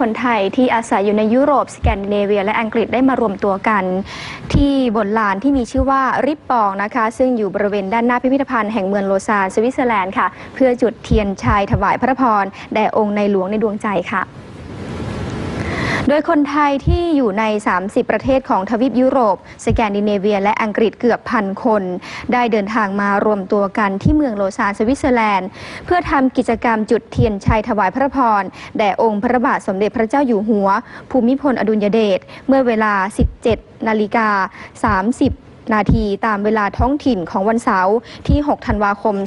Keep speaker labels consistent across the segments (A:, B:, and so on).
A: คนไทยที่อาศัยอยู่ในยุโรปสแกนดิเนเวียและอังกฤษได้มารวมตัวกันที่บนลานที่มีชื่อว่าริปปองนะคะซึ่งอยู่บริเวณด้านหน้าพิพิธภัณฑ์แห่งเมืองโลซานสวิตเซอร์แลนด์ค่ะเพื่อจุดเทียนชัยถวายพระพรแด่องค์ในหลวงในดวงใจค่ะโดยคนไทยที่อยู่ใน 30 ประเทศของทวีปยุโรปสแกนดิเนเวียและอังกฤษเกือบพันคนได้เดินทางมารวมตัวกันที่เมืองโลซานสวิตเซอร์แลนด์เพื่อทำกิจกรรมจุดเทียนชัยถวายพระพรแด่องค์พระบาทสมเด็จพระเจ้าอยู่หัวภูมิพลอดุลยเดชเมื่อเวลา 17:30 นาทีตามเวลาท้องถิ่นของวันเสาร์ที่ 6 ธันวาคม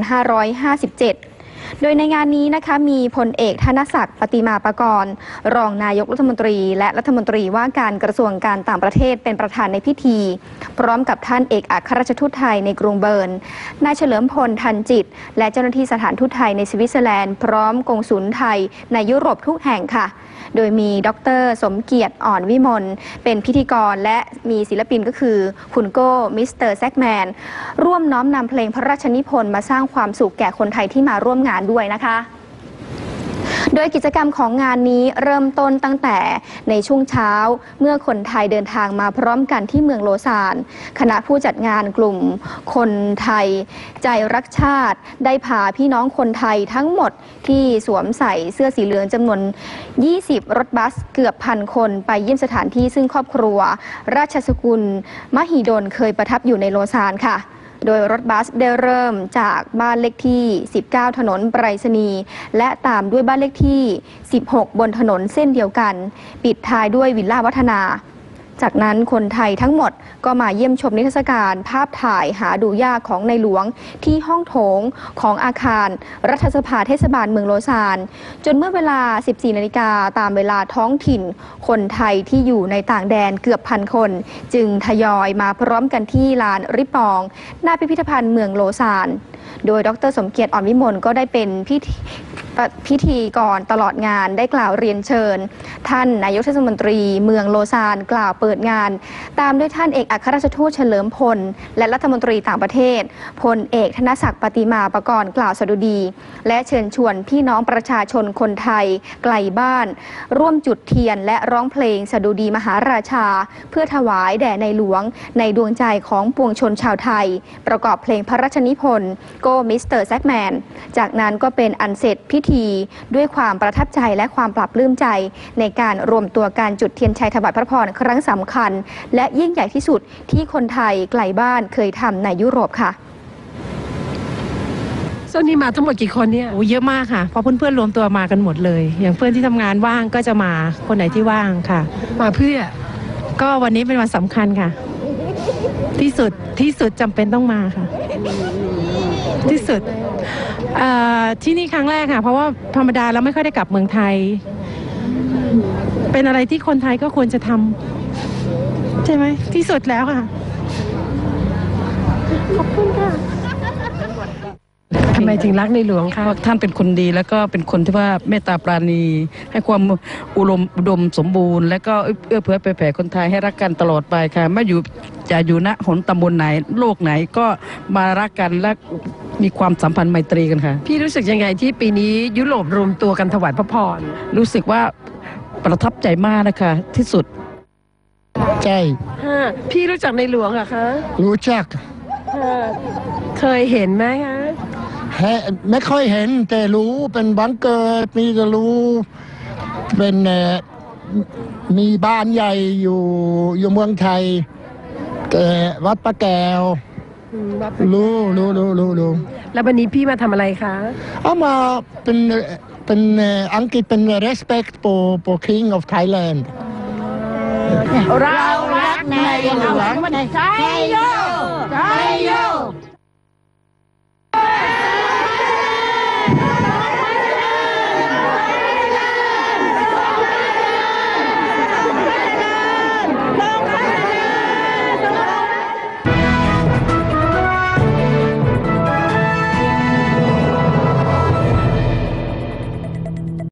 A: 2557โดยในงานนี้นะคะมีพลเอกธนศักดิ์ปฏิมาปกรณ์รองนายกรัฐมนตรีและรัฐมนตรีว่าการกระทรวงการต่างประเทศเป็นประธานในพิธีพร้อมกับท่านเอกอัครราชทูตไทยในกรุงเบิร์นนายเฉลิมพลทันจิตและเจ้าหน้าที่สถานทูตไทยในสวิตเซอร์แลนด์พร้อมกงสุลไทยในยุโรปทุกแห่งค่ะโดยมีดร.สมเกียรติอ่อนวิมลเป็นพิธีกรและมีศิลปินก็คือคุณโก้มิสเตอร์แซกแมนร่วมน้อมนำเพลงพระราชนิพนธ์มาสร้างความสุขแก่คนไทยที่มาร่วมงานด้วยนะคะโดยกิจกรรมของงานนี้เริ่มต้นตั้งแต่ในช่วงเช้าเมื่อคนไทยเดินทางมาพร้อมกันที่เมืองโลซานคณะผู้จัดงานกลุ่มคนไทยใจรักชาติได้พาพี่น้องคนไทยทั้งหมดที่สวมใส่เสื้อสีเหลืองจำนวน 20 รถบัสเกือบพันคนไปเยี่ยมสถานที่ซึ่งครอบครัวราชสกุลมหิดลเคยประทับอยู่ในโลซานค่ะโดยรถบัสได้เริ่มจากบ้านเลขที่ 19 ถนนไปรษณีย์และตามด้วยบ้านเลขที่ 16 บนถนนเส้นเดียวกันปิดท้ายด้วยวิลล่าวัฒนาจากนั้นคนไทยทั้งหมดก็มาเยี่ยมชมนิทรรศการภาพถ่ายหาดูยากของในหลวงที่ห้องโถงของอาคารรัฐสภาเทศบาลเมืองโลซานจนเมื่อเวลา 14 นาฬิกาตามเวลาท้องถิ่นคนไทยที่อยู่ในต่างแดนเกือบพันคนจึงทยอยมาพร้อมกันที่ลานริปปองหน้าพิพิธภัณฑ์เมืองโลซานโดยดร.สมเกียรติอ่อนวิมลก็ได้เป็นพิธีกรตลอดงานได้กล่าวเรียนเชิญท่านนายกเทศมนตรีเมืองโลซานกล่าวเปิดงานตามด้วยท่านเอกอัครราชทูตเฉลิมพลและรัฐมนตรีต่างประเทศพลเอกธนศักดิ์ปฏิมาปกรณ์กล่าวสดุดีและเชิญชวนพี่น้องประชาชนคนไทยไกลบ้านร่วมจุดเทียนและร้องเพลงสดุดีมหาราชาเพื่อถวายแด่ในหลวงในดวงใจของปวงชนชาวไทยประกอบเพลงพระราชนิพนธ์โกมิสเตอร์แซกแมนจากนั้นก็เป็นอันเสร็จพิธีด้วยความประทับใจและความปรับปลื้มใจในการรวมตัวการจุดเทียนชัยถวายพระพรครั้งสำคัญและยิ่งใหญ่ที่สุดที่คนไทยไกลบ้านเคยทำในยุโรปค่ะ
B: ส่วนนี้มาทั้งหมดกี่คนเนี่ย
C: เยอะมากค่ะเพราะเพื่อนๆรวมตัวมากันหมดเลยอย่างเพื่อนที่ทำงานว่างก็จะมาคนไหนที่ว่างค่ะ
B: มาเพื่อ
C: ก็วันนี้เป็นวันสำคัญค่ะที่สุดจำเป็นต้องมาค่ะที่สุดที่นี่ครั้งแรกค่ะเพราะว่าธรรมดาแล้วไม่ค่อยได้กลับเมืองไทยเป็นอะไรที่คนไทยก็ควรจะทำใช่ไหมที่สุดแล้วค่ะขอบคุณค่ะ
B: ทำไมถึงรักในหลวงคะ
D: ท่านเป็นคนดีแล้วก็เป็นคนที่ว่าเมตตาปราณีให้ความอุดมสมบูรณ์และก็เอื้อเฟื้อแผ่คนไทยให้รักกันตลอดไปค่ะไม่จะอยู่ณหนตำบลไหนโลกไหนก็มารักกันและมีความสัมพันธ์ไมตรีกันค่ะ
B: พี่รู้สึกยังไงที่ปีนี้ยุโรปรวมตัวกันถวายพระพร
D: รู้สึกว่าประทับใจมากนะคะที่สุด
E: ใช่
B: พี่รู้จักในหลวงเหรอคะ
E: รู้จัก
B: เคยเห็นไหมคะ
E: ไม่ค่อยเห็นแต่รู้เป็นบังเกิดมีจะรู้เป็นมีบ้านใหญ่อยู่เมืองไทยวัดพระแก้วรู้
B: แล้ววันนี้พี่มาทำอะไรคะ
E: เอามาเป็นอังกฤษเป็น respect for King of Thailand
F: เรารักในหลวงไทยโย